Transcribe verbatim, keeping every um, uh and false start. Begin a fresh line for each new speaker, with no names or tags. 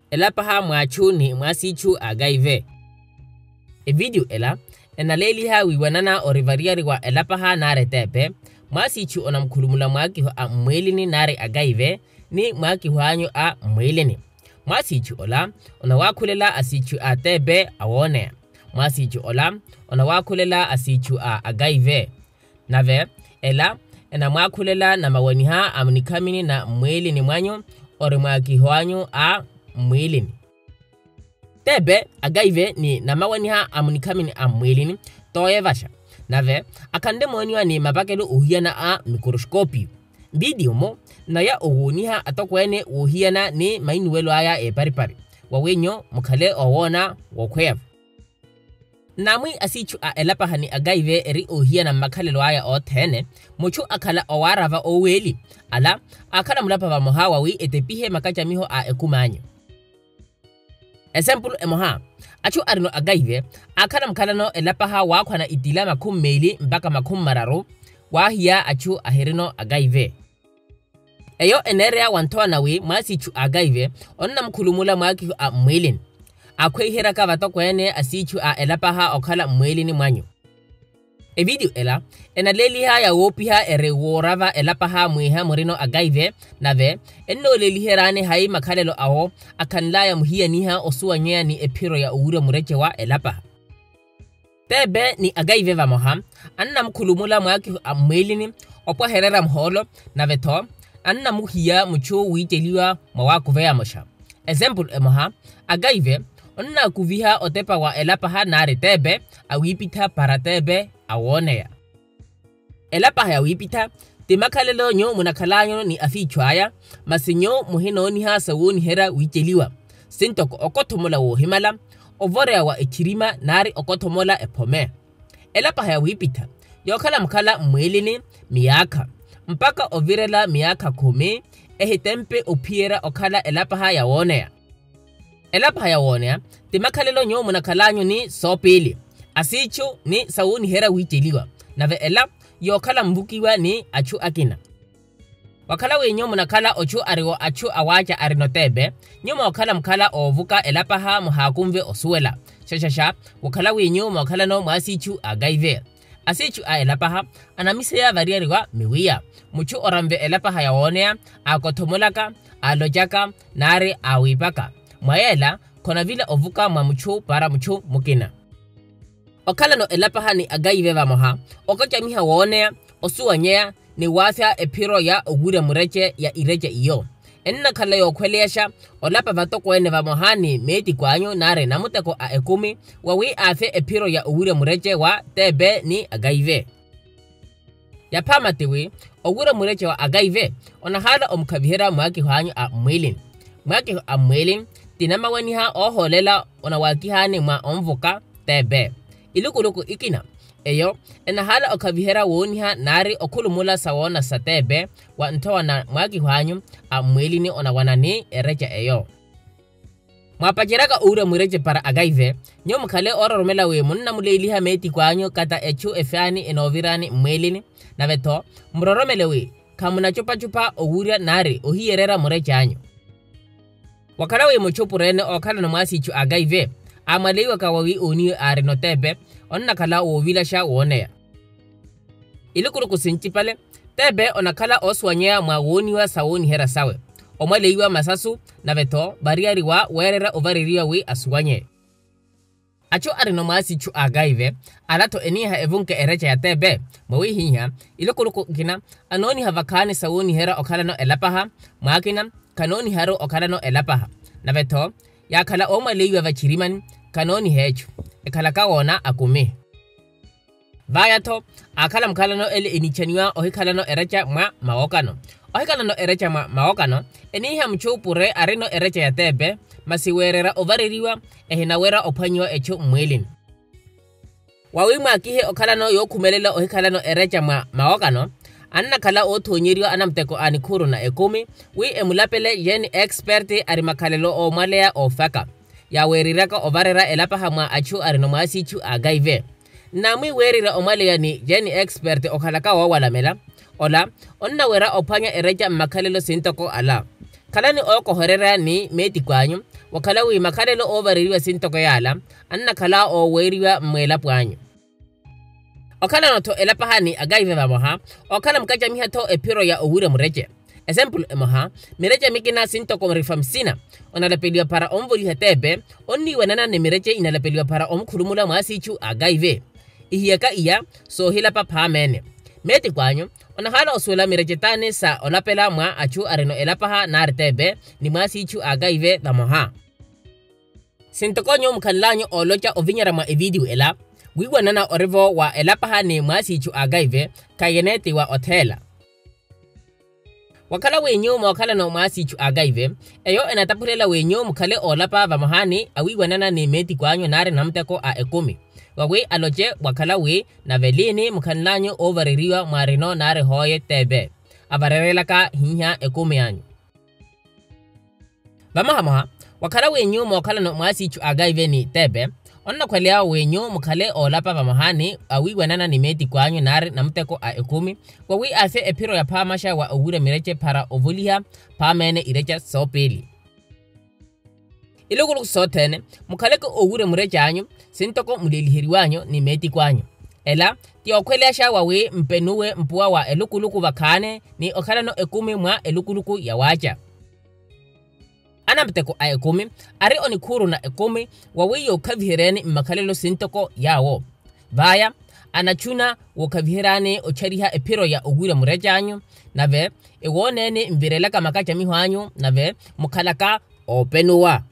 elapaha mwachu ni mwasichu agaive. E video ela enaleli ha wiwanana orivariari wa elapaha nare tepe mwasichu onamkulumula mwakiho a mwelini nare agaive ni mwakiho anyo a mwelini. Mwasichu ola onawakulela asichu a tebe awone. Mwasichu ola onawakulela asichu a agaive. Nave ela ena mwakulela na mawaniha amnikamini na mwelini mwanyo ori mwakiho anyo a mwelini. Tebe agaive ni na mawaniha amnikamini a mwelini toye vasha. Nave akande mwaniwa ni mabakelo uhiana a mikroskopi. Video mo na ya uuniha atokwene uhiana ni mainuelo aya e paripari. Wawenyo mukale owona wakwev. Namwi asichu a elapaha ni agaive eri uhiana makalelo aya o tene. Muchu akala owarava oweli. Ala akala mulapava moha wawi etepihe makachamiho a ekumanyo. Example emoha. Achu arino agaive akala mkalano elapaha wakwana itila makum meili mpaka makum mararo. Wahia achu aherino agaive. Eyo enerea wantoa nawe mwasichu agaive onna mkulumula mwakiho a mwelini. Akwe hiraka vatokwene asichu a elapaha okala mwelini mwanyo. E video ela enaleliha ya wopiha ere worava elapaha mwiha murino agaive nave eno leliherane hai makalelo aho akanlaya muhia niha osuwa nyea ni epiro ya uure mureche wa elapaha. Tebe ni agaive va moha anna mkulumula mwakiho a mwelini opwa herera mholo nave to anna muhia mucho witeliwa mawakuvea mosha. Example emoha agaive onna kuviha otepa wa elapaha nare tebe awipita para tebe awonea. Elapaha ya wipita timakalelo nyo munakalanyo ni afichwaya masinyo muhino niha sawoni hera witeliwa sintoko okotomola wo himala ovorea wa ekirima nari okotomola epome. Elapaha ya wipita yokala mkala mwelini miaka mpaka ovirela miaka kumi ehitempe upiera okala elapaha ya wonea. Elapaha ya wonea timakalelo nyo munakalanyo ni sopili asichu ni sawoni hera witeliwa nave ela yokala mbukiwa ni achu akina. Wakala we nyo munakala ochu ariwo achu awacha arinotebe nyuma wakala mkala ovuka elapaha muhakumve osuela shashasha wakala we nyo wakala no mwasichu agaive. Asichu a elapaha anamisea variariwa miwia muchu orambe elapaha ya wonea akotomolaka alojaka nare awipaka mwaela kona vile ovuka mwa muchu para muchu mukina. Okala no elapaha ni agaive va moha okacha miha wonea osuwa nyea ni wafya epiro ya ugure mureche ya ireche iyo. Enna kala yo kwelesha olapa vatoko ene va mohani meti kwanyo nare namuteko a ekumi wawi afe epiro ya ugure mureche wa tebe ni agaive. Ya pamatewe ugure mureche wa agaive onahala omkavihera mwaki hanyo a mwilin. Mwaki a mwilin tinama waniha oholela onawakihani mwa omvuka tebe. Ilukuluku ikina. Eyo enahala okavihera woniha nari okulumula sawona satebe wa ntowa na mwaki hanyu a mwelini onawanani erecha eyo. Mwapachiraka ure mwireche para agaive nyo mkale ora romela we munna muleliha meti kwanyo kata echu efani enovirani mwelini na veto mroromele we kamuna chupa chupa oguria nari ohiyerera mwireche anyo. Wakala we mchupu rene okala na mwasichu agaive amalewa kawawi oni arinotebe onna kala ovilasha wonea. Ilukuluku sinchipale tebe onakala oswanyea mwa woniwa sawoni hera sawe omaleiwa masasu na veto bariari wa werera ovaririwa we aswanye. Acho arino mwasichu agaive alato eniha evunke erecha ya tebe mwawi hiha ilukuluku kina anoni havakane sawoni hera okala no elapaha mwakina kanoni haro okala no elapaha na veto ya kala omaleiwa vachirimani kanoni hechu ekala kawona akume. Vayato akala mkalano ele inichaniwa ohikalano erecha mwa maokano. Ohikalano erecha mwa maokano eniha mchupure arino erecha ya tebe masiwerera ovaririwa ehinawera opanywa echo mwelini. Wawimwa akihe okalano yokumelela ohikalano erecha mwa maokano anna kala otonyiriwa anamteko anikuru na ekumi wi emulapele yeni experti arimakalelo o malea o faka. Ya weriraka ovarera elapaha mwa achu arino mwasichu agaive. Namwi werira omalea ni jeni expert okalaka wawalamela. Ola, onna wera opanya ereja makalelo sintoko ala. kalani oko horera ni meti kwanyu wakala wi makalelo oveririwa sintoko yala anna kala o weriwa mwela pwanyu okala no to elapahani agaive bamoha okala mkaja miha to epiro ya owure mureje example emoha mireje mikina sintoko mrifamsina onalepeliwa para omvoli hetebe onni wenana ne mireje inalepeliwa para omkhulumula mwasichu agaive ihiyaka iya so hilapa pamene meti kwanyu onahala oswela mireje tane sa olapela mwa achu areno elapaha nartebe ni mwasichu agaive bamoha sintokonyo mkanlanyo olocha ovinyara mwa evideo ela wiwa nana orivo wa elapaha ni mwasichu agaive kayeneti wa otela wakala wenyo mwakala no mwasichu agaive eyo enatapulela wenyo mkale olapa vamahani awiwa nana ni meti kwanyo nare namteko a ekumi wawe aloche wakala we na velini mkanlanyo oveririwa marino nare hoye tebe avarerelaka hinya ekumi anyu vamahamaha wakala wenyo mwakala no mwasichu agaive ni tebe onna kwelea wenyo mkale olapa vamahani awiwa nana ni meti kwanyo nare namteko a ekumi wawe afe epiro ya pamasha wa owure mireche para ovuliha pamene irecha sopeli ilugulu sotene mukaleko owure mureche anyu sintoko mulelihiri wanyu ni meti kwanyu ela ti okwelesha wawe mpenuwe mpuwa wa elukuluku vakane ni okala no ekumi mwa elukuluku ya wacha anamteko a ekumi ari onikuru na ekumi wawe yo kavihireni mmakalelo sintoko yawo vaya anachuna wokavihirani ochariha epiro ya owure mureche anyu nave ewonene mvirelaka makacha mihwanyu nave mukalaka openuwa